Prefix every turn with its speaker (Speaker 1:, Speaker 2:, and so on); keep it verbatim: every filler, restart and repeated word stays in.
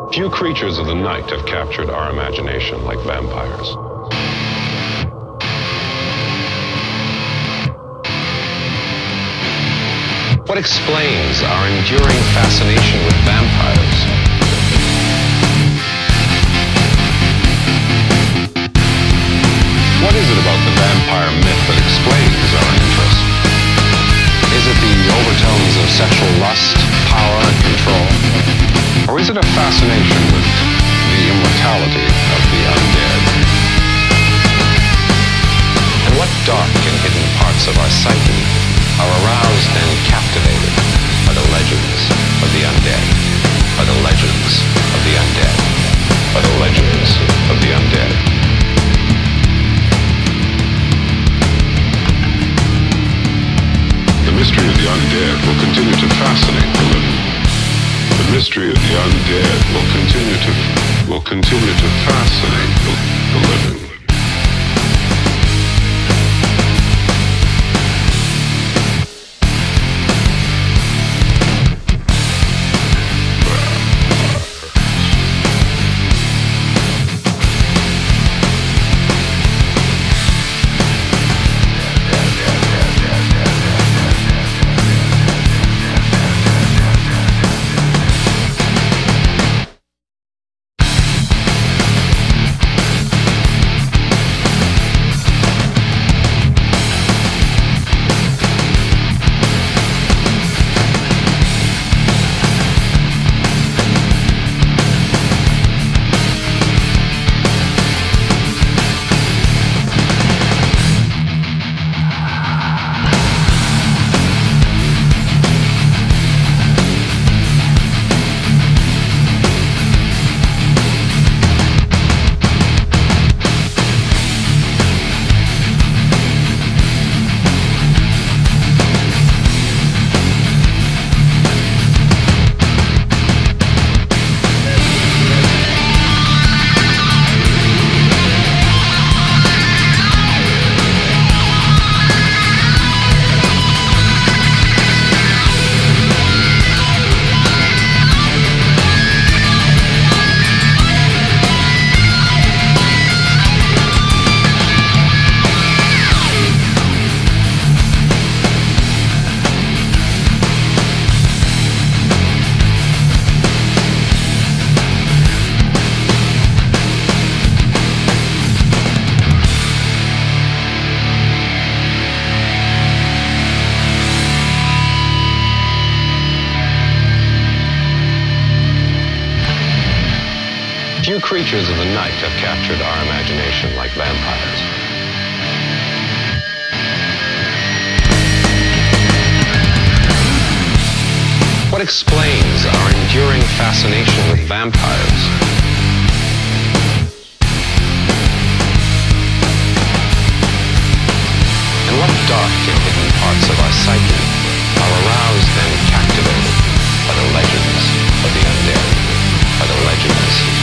Speaker 1: Few creatures of the night have captured our imagination like vampires. What explains our enduring fascination with vampires? What is it about the vampire myth that explains our interest? Is it the overtones of sexual lust, power, and control? Or is it a fascination with the immortality of the undead? And what dark and hidden parts of our psyche are aroused and captivated by the legends of the undead, by the legends of the undead, by the legends of the undead? The mystery of the undead will continue to fascinate the living. The mystery of the undead will continue to will continue to fascinate the, the living. Few creatures of the night have captured our imagination like vampires. What explains our enduring fascination with vampires? And what dark and hidden parts of our psyche are aroused and captivated by the legends of the undead, by the legends